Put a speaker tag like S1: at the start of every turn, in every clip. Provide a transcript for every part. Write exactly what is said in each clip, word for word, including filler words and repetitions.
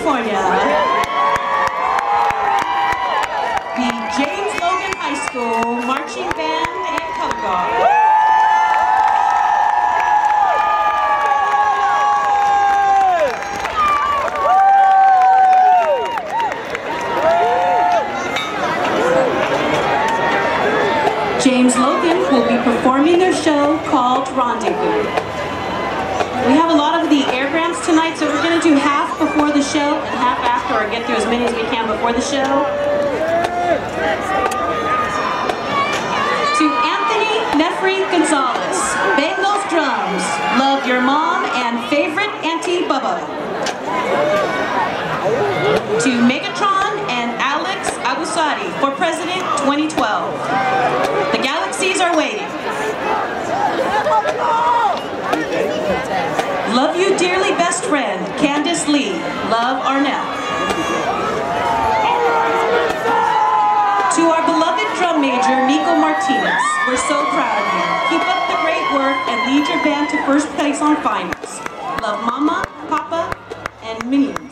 S1: California. The James Logan High School Marching Band and Color Guard. James Logan will be performing their show called Rendezvous. We have a lot of the air grants tonight, so we're going to do half before the show and half after, or get through as many as we can before the show. To Anthony Nefri Gonzalez, Bengals Drums, Love Your Mom and Favorite Auntie Bubba. To Megatron and Alex Agusari for President twenty twelve. The galaxies are waiting. Love you dearly, best friend, Candace Lee. Love, Arnell. To our beloved drum major, Nico Martinez, we're so proud of you. Keep up the great work and lead your band to first place on finals. Love Mama, Papa, and Minions.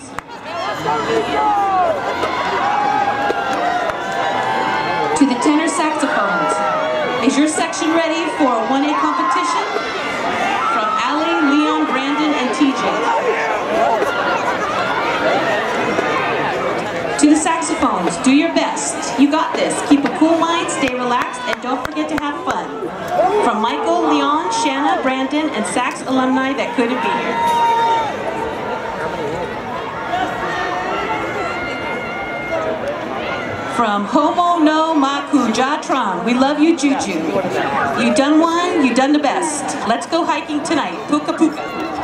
S1: To the tenor saxophones, is your section ready for a one A competition? From Allie, Leon, Brandon, and T J. To the saxophones, do your best. You got this. Keep a cool mind, stay relaxed, and don't forget to have fun. From Michael, Leon, Shanna, Brandon, and sax alumni that couldn't be here. From Homo no Maku Jatron, we love you, Juju. You done one, you done the best. Let's go hiking tonight, Puka Puka.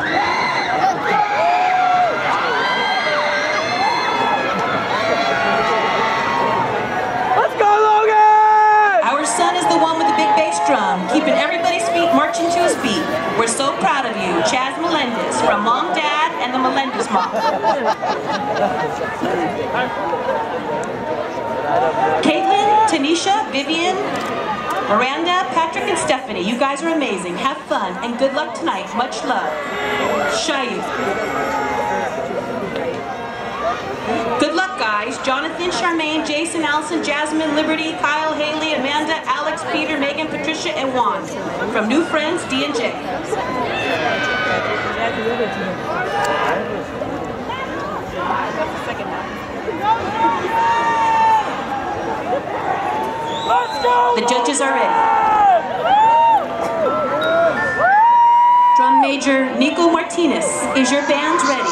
S2: Let's go, Logan!
S1: Our son is the one with the big bass drum, keeping everybody's feet marching to his beat. We're so proud of you, Chaz Melendez, from Mom, Dad, and the Melendez Mom. Caitlin, Tanisha, Vivian, Miranda, Patrick, and Stephanie, you guys are amazing. Have fun and good luck tonight. Much love. Shayu. Good luck, guys. Jonathan, Charmaine, Jason, Allison, Jasmine, Liberty, Kyle, Haley, Amanda, Alex, Peter, Megan, Patricia, and Juan. From new friends, D and J. The judges are ready. Drum major Nico Martinez, is your band ready?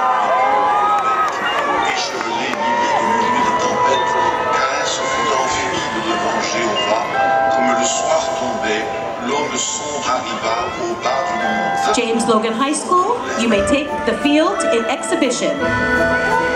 S3: Échevelé, ni méconnu des tempêtes, Grèce fut envie de revenger au roi. Comme le soir tombait, l'homme sombre arriva au bas d'une montagne.
S1: James Logan High School, you may take the field in exhibition.